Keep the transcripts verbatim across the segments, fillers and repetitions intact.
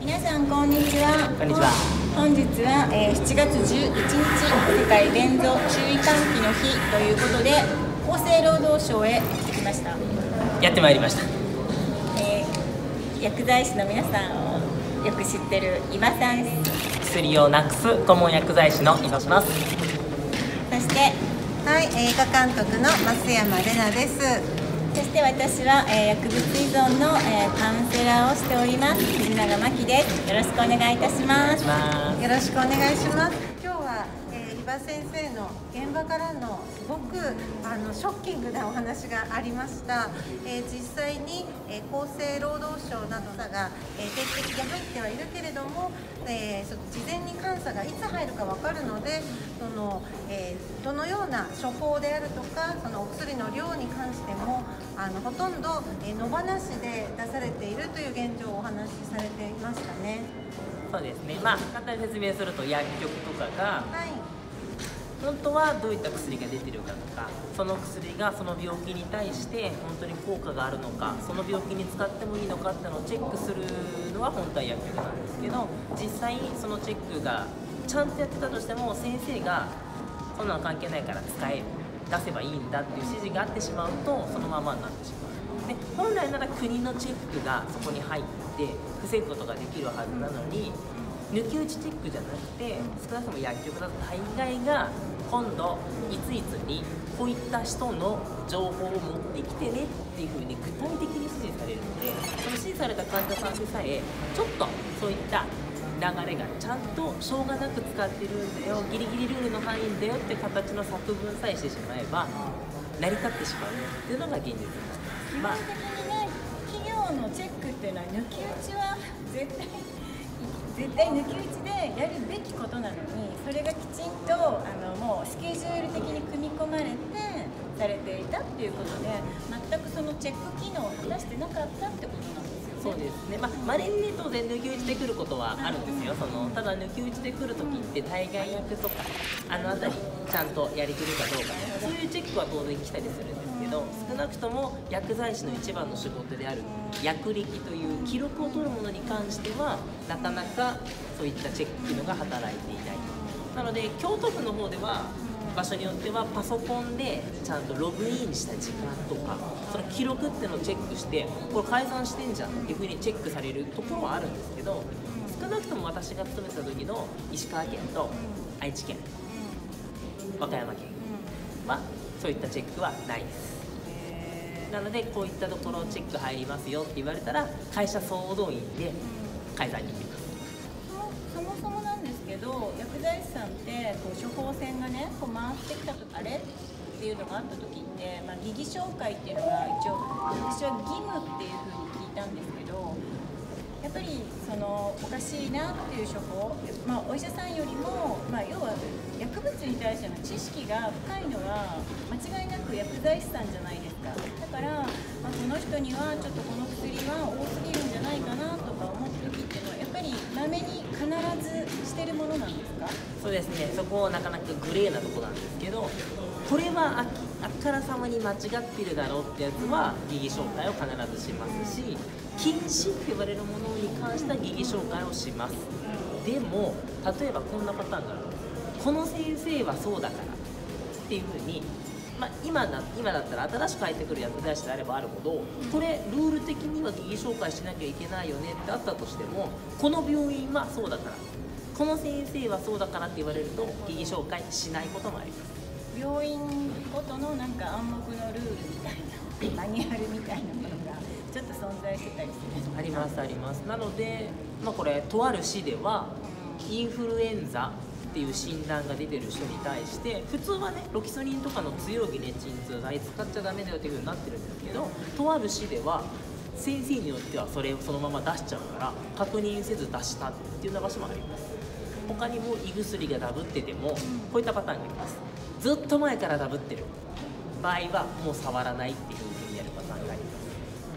皆さんこんにちは。 こんにちは。 本日は、えー、しちがつじゅういちにち世界便座注意喚起の日ということで厚生労働省へ行ってきました。 やってまいりました。 えー、薬剤師の皆さんをよく知ってる伊庭さんです。 薬をなくす顧問薬剤師の伊庭します。 そしてはい、映画監督の増山玲奈です。 そして私は、えー、薬物依存の、えー、カウンセラーをしております藤永真希です。よろしくお願いいたします。 よろしくお願いします。今日は、えー、伊庭先生の現場からのすごくあのショッキングなお話がありました。えー、実際に、えー、厚生労働省などが、えー、定期的に入ってはいるけれども、えー、そ事前に監査がいつ入るか分かるので、その、えー、どのような処方であるとか、そのお薬の量に関してもあのほとんど、えー、野放しで出されているという現状をお話しされていましたね。 そうですね。まあ簡単に説明すると薬局とかが、 はい、 本当はどういった薬が出てるかとか、その薬がその病気に対して本当に効果があるのか、その病気に使ってもいいのかっていうのをチェックするのは本当は薬局なんですけど、実際そのチェックがちゃんとやってたとしても先生がそんなの関係ないから使え出せばいいんだっていう指示があってしまうとそのままになってしまう。で本来なら国のチェックがそこに入って防ぐことができるはずなのに、抜き打ちチェックじゃなくて、少なくとも薬局だと大概が今度いついつにこういった人の情報を持ってきてねっていうふうに具体的に指示されるので、その指示された患者さんでさえちょっとそういった流れがちゃんとしょうがなく使ってるんだよ、ギリギリルールの範囲だよって形の作文さえしてしまえば成り立ってしまうっていうのが現実です。 まあ、基本的にね、企業のチェックっていうのは抜き打ちは絶対絶対抜き打ちでやるべきことなのに、それがきちんとあのもうスケジュール的に組み込まれてされていたっていうことで、全くそのチェック機能を果たしてなかったってことなんですよね。 そうですね。まあ、稀にね当然抜き打ちで来ることはあるんですよ。そのただ抜き打ちで来るときって対外薬とかあのあたりちゃんとやりきるかどうか、そういうチェックは当然来たりするんですけど、少なくとも薬剤師の一番の仕事である薬歴という記録を取るものに関してはなかなかそういったチェック機能が働いていない。なので京都府の方では場所によってはパソコンでちゃんとログインした時間とかその記録っていうのをチェックして、これ改ざんしてんじゃんっていうふうにチェックされるところはあるんですけど、少なくとも私が勤めてた時の石川県と愛知県、和歌山県はそういったチェックはないです。なのでこういったところチェック入りますよって言われたら会社総動員で改ざんに行きます。 そもそもなんですけど、薬剤師さんってこう処方箋がねこう回ってきたとあれっていうのがあった時って、まあ、疑義紹介っていうのが一応私は義務っていうふうに聞いたんですけど、やっぱりそのおかしいなっていう処方、まあ、お医者さんよりも、まあ、要は薬物に対しての知識が深いのは間違いなく薬剤師さんじゃないですか。だから、まあ、この人にはちょっとこの薬は多すぎるんじゃないかなとか思った時っていうのはやっぱりまめに必ずしてるものなんですか？ そうですね。そこなかなかグレーなところなんですけど、これはああからさまに間違ってるだろうってやつは疑義紹介を必ずしますし、禁止って言われるものに関しては疑義紹介をします。でも例えばこんなパターンがあるんです。この先生はそうだからっていうふうに、まあ、今だ今だったら新しく入ってくる薬剤師であればあるほど、これルール的には疑義紹介しなきゃいけないよねってあったとしても、この病院はそうだから、この先生はそうだからって言われると疑義紹介しないこともあります。 病院ごとのなんか暗黙のルールみたいなマニュアルみたいなものがちょっと存在してたりする。 ありますあります。なので、まあ、これとある市ではインフルエンザっていう診断が出てる人に対して普通はねロキソニンとかの強い解鎮痛剤使っちゃダメだよっていう風になってるんですけど、とある市では先生によってはそれをそのまま出しちゃうから確認せず出したっていうような場所もあります。他にも胃薬がダブっててもこういったパターンがあります。ずっと前からダブってる場合はもう触らないっていう風にやるパターンがあります。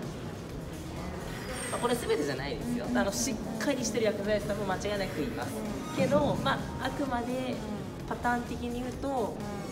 まあ、これ全てじゃないですよ。あのしっかりしてる薬剤師さんも間違いなくいますけど、まあ、あくまでパターン的に言うと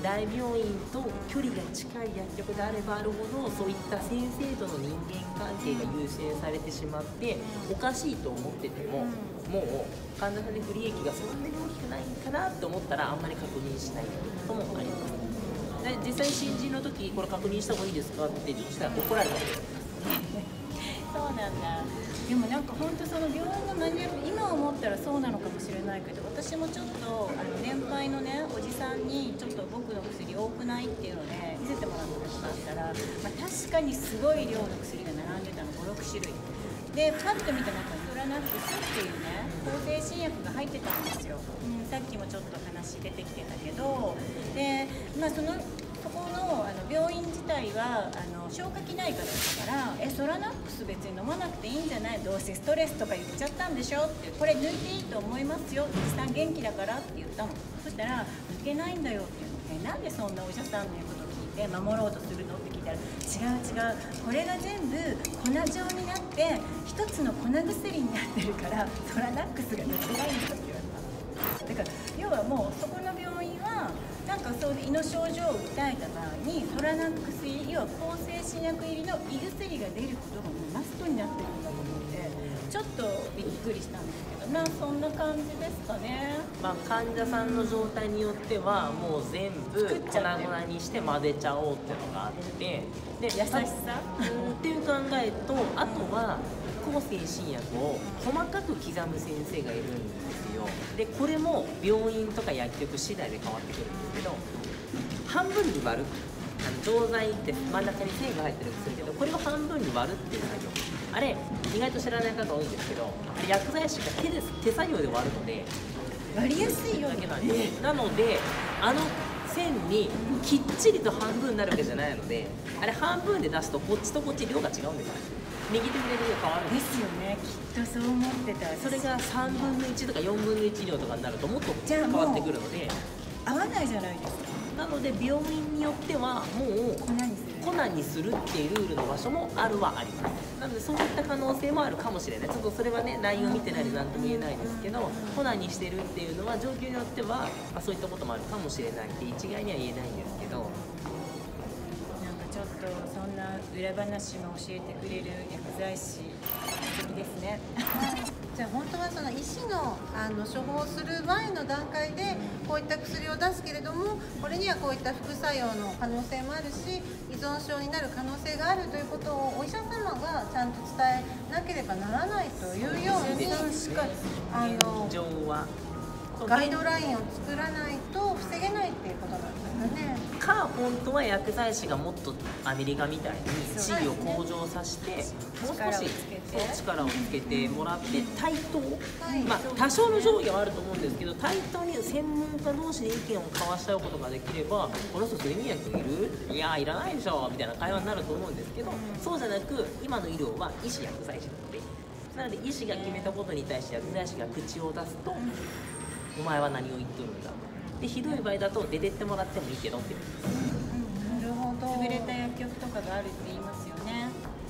大病院と距離が近い薬局であればあるほど、そういった先生との人間関係が優先されてしまって、おかしいと思ってても、もう患者さんで不利益がそんなに大きくないかなと思ったらあんまり確認しないこともあります。で実際新人の時これ確認した方がいいですかってしたら怒られたことです。 そうなんだ。でもなんか本当その病院のマニュアル、今思ったらそうなのかもしれないけど、私もちょっとあの年配のねおじさんにちょっと僕の薬多くないっていうので見せてもらったら、まあ、確かにすごい量の薬が並んでたのごろくしゅるいで、パッと見た中にトラナックスっていうね抗精神薬が入ってたんですよ、うん、さっきもちょっと話出てきてたけど、で、まあ、そのそこのあの病院自体はあの消化器内科だったから「えソラナックス別に飲まなくていいんじゃない、どうせストレスとか言っちゃったんでしょ」って「これ抜いていいと思いますよ、おじさん元気だから」って言ったの。そしたら「抜けないんだよ」って言うの。えなんでそんなお医者さんの言うことを聞いて守ろうとするのって聞いたら「違う違う、これが全部粉状になって一つの粉薬になってるからソラナックスが抜けないんだ」って言われた。だから要はもうそこの病院はなんかそういう胃の症状を訴えた場合にトラナックス入り、要は抗精神薬入りの胃薬が出ることがもうマストになってるんだと思ってちょっとびっくりしたんですけど、まあそんな感じですかね。 まあ、患者さんの状態によってはもう全部粉々にして混ぜちゃおうっていうのがあって、で優しさうんっていう考えと、あとは抗精神薬を細かく刻む先生がいるんですよ。でこれも病院とか薬局次第で変わってくるんですけど、半分に割る、あの錠剤って真ん中に線が入ってるんですけど、これを半分に割るっていう作業、あれ意外と知らない方多いんですけど、薬剤師が手で手作業で割るので割りやすいよだけなんです。なのであの線にきっちりと半分になるわけじゃないので、あれ半分で出すとこっちとこっち量が違うんですよ。右手左手が変わるんでですすよね、きっとそう思ってた。 それがさんぶんのいちとかよんぶんのいち量とかになるともっとじゃあもう変わってくるので、 合わないじゃないですか。 なので病院によってはもう粉にする粉にするっていうルールの場所もあるはあります。なのでそういった可能性もあるかもしれない。ちょっとそれはね内容見てないで何とも言えないですけど、粉にしてるっていうのは状況によっては、まあ、そういったこともあるかもしれないって一概には言えないんですけど、 なんかちょっとそんな裏話も教えてくれる薬剤師素敵ですね。 じゃあ本当はその医師のあの処方する前の段階でこういった薬を出すけれども、これにはこういった副作用の可能性もあるし依存症になる可能性があるということをお医者様がちゃんと伝えなければならないというように、あの現状はガイドラインを作らないと防げないっていうことなんですよね。 か本当は薬剤師がもっとアメリカみたいに地位を向上させて、もう少しそう力をつけてもらって対等、 はいまあ多少の上下はあると思うんですけど、対等に専門家同士で意見を交わし合うことができれば、この人睡眠薬いる？いやいらないでしょみたいな会話になると思うんですけど、そうじゃなく今の医療は医師薬剤師なので、なので医師が決めたことに対して薬剤師が口を出すと、お前は何を言っとるんだ、でひどい場合だと出てってもらってもいいけどって言うんです。 なるほど。 優れた薬局とかがあるって言いますよね。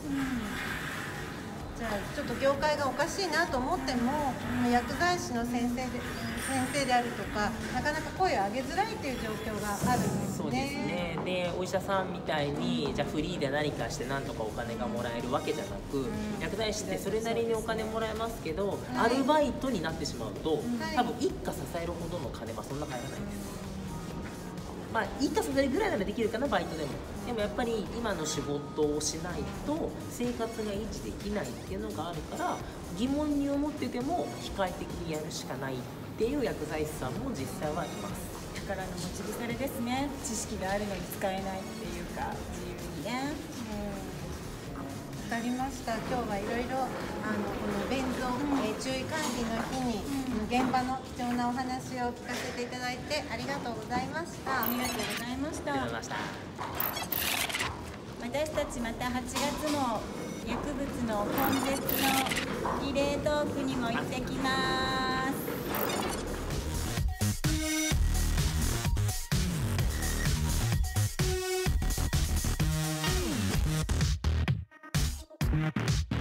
じゃあちょっと業界がおかしいなと思っても、薬剤師の先生で先生であるとかなかなか声を上げづらいという状況があるんですね。 そうですね。でお医者さんみたいにじゃあフリーで何かしてなんとかお金がもらえるわけじゃなく、 ん薬剤師ってそれなりにお金もらえますけど、 はいアルバイトになってしまうと、 はい多分一家支えるほどの金はそんな入らないんです。まあ一家支えるぐらいならできるかな、バイトでも。でもやっぱり今の仕事をしないと生活が維持できないっていうのがあるから、疑問に思ってても控え的にやるしかないっていう薬剤師さんも実際はいます。 宝の持ち腐れですね。知識があるのに使えないっていうか自由にね。 わかりました。今日はいろいろあのこの便蔵、えー注意喚起の日に、現場の貴重なお話を聞かせていただいてありがとうございましたありがとうございました。 ありがとうございました。 私たちまたはちがつも薬物の根絶のリレートークにも行ってきます。